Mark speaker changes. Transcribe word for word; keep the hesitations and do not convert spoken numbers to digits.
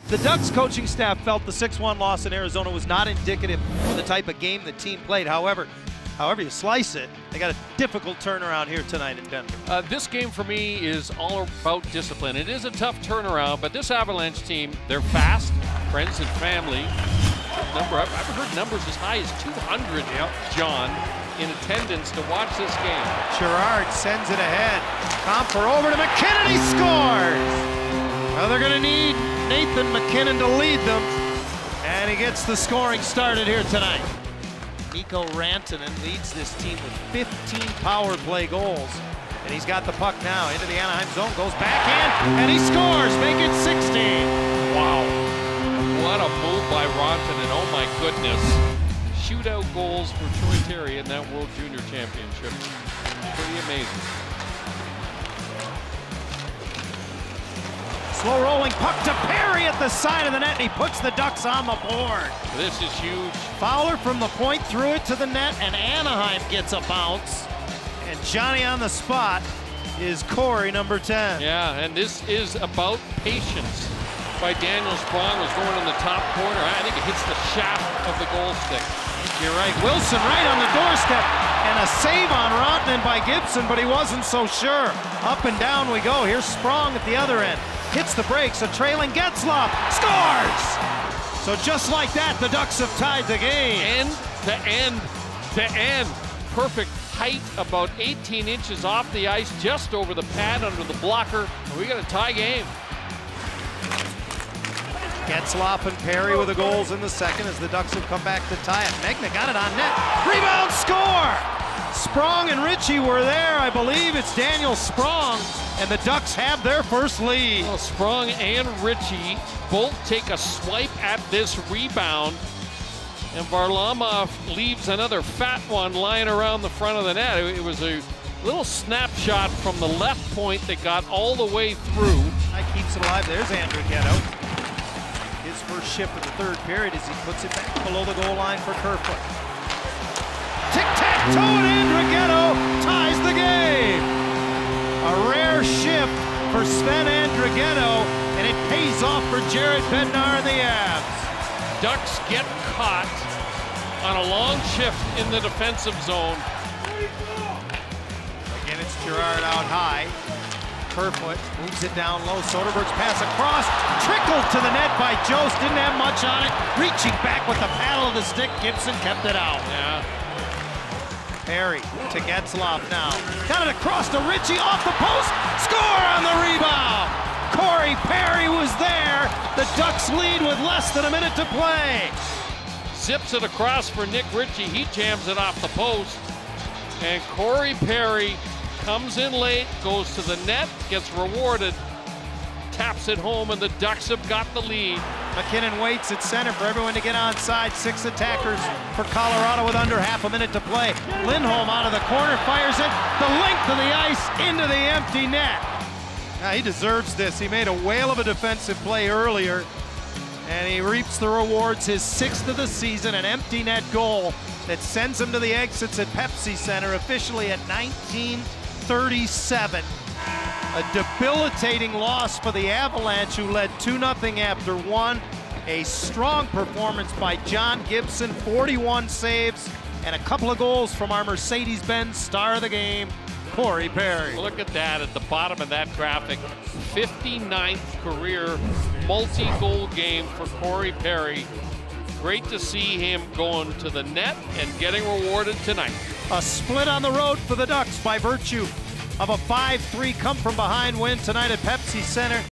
Speaker 1: The Ducks coaching staff felt the six one loss in Arizona was not indicative of the type of game the team played. However, however you slice it, they got a difficult turnaround here tonight in Denver.
Speaker 2: Uh, this game for me is all about discipline. It is a tough turnaround, but this Avalanche team, they're fast, friends and family. Number, I've, I've heard numbers as high as two hundred, yep. John, in attendance to watch this game.
Speaker 1: Girard sends it ahead. Comfer over to McKinnon, he scores! Well, they're gonna need Nathan McKinnon to lead them, and he gets the scoring started here tonight. Mikko Rantanen leads this team with fifteen power play goals, and he's got the puck now into the Anaheim zone, goes backhand, and he scores, make it sixteen.
Speaker 2: Wow, what a move by Rantanen, oh my goodness. Shootout goals for Troy Terry in that World Junior Championship. Pretty amazing.
Speaker 1: Slow rolling puck to Perry at the side of the net, and he puts the Ducks on the board.
Speaker 2: This is huge.
Speaker 1: Fowler from the point threw it to the net, and Anaheim gets a bounce. And Johnny on the spot is Corey, number ten.
Speaker 2: Yeah, and this is about patience by Daniel Sprong, who's going in the top corner. I think it hits the shaft of the goal stick.
Speaker 1: You're right. Wilson right on the doorstep, and a save on Rantanen by Gibson, but he wasn't so sure. Up and down we go. Here's Sprong at the other end. Hits the brakes, a trailing Getzlaf scores! So just like that, the Ducks have tied the game.
Speaker 2: End to end to end. Perfect height, about eighteen inches off the ice, just over the pad under the blocker. And we got a tie game.
Speaker 1: Getzlaf and Perry with the goals in the second as the Ducks have come back to tie it. Megna got it on net. Rebound, score! Sprong and Ritchie were there. I believe it's Daniel Sprong, and the Ducks have their first lead.
Speaker 2: Well, Sprong and Ritchie both take a swipe at this rebound, and Varlamov leaves another fat one lying around the front of the net. It was a little snapshot from the left point that got all the way through.
Speaker 1: That keeps it alive. There's Andrighetto. His first shift of the third period as he puts it back below the goal line for Kerfoot. Tic-tac-toe, and Andrighetto ties the game. A rare shift for Sven Andrighetto, and it pays off for Jared Bednar and the Avs.
Speaker 2: Ducks get caught on a long shift in the defensive zone.
Speaker 1: Again, it's Girard out high. Kerfoot moves it down low. Soderberg's pass across, trickled to the net by Jost. Didn't have much on it. Reaching back with the paddle of the stick, Gibson kept it out.
Speaker 2: Yeah.
Speaker 1: Perry to Getzlaf now. Got it across to Ritchie, off the post. Score on the rebound. Corey Perry was there. The Ducks lead with less than a minute to play.
Speaker 2: Zips it across for Nick Ritchie. He jams it off the post. And Corey Perry comes in late, goes to the net, gets rewarded, taps it home, and the Ducks have got the lead.
Speaker 1: McKinnon waits at center for everyone to get onside. Six attackers for Colorado with under half a minute to play. Lindholm out of the corner, fires it the length of the ice into the empty net. Now, he deserves this. He made a whale of a defensive play earlier, and he reaps the rewards, his sixth of the season, an empty net goal that sends him to the exits at Pepsi Center, officially at nineteen thirty-seven. A debilitating loss for the Avalanche, who led two nothing after one. A strong performance by John Gibson, forty-one saves, and a couple of goals from our Mercedes-Benz star of the game, Corey Perry.
Speaker 2: Look at that at the bottom of that graphic. fifty-ninth career multi-goal game for Corey Perry. Great to see him going to the net and getting rewarded tonight.
Speaker 1: A split on the road for the Ducks by virtue of a five three come-from-behind win tonight at Pepsi Center.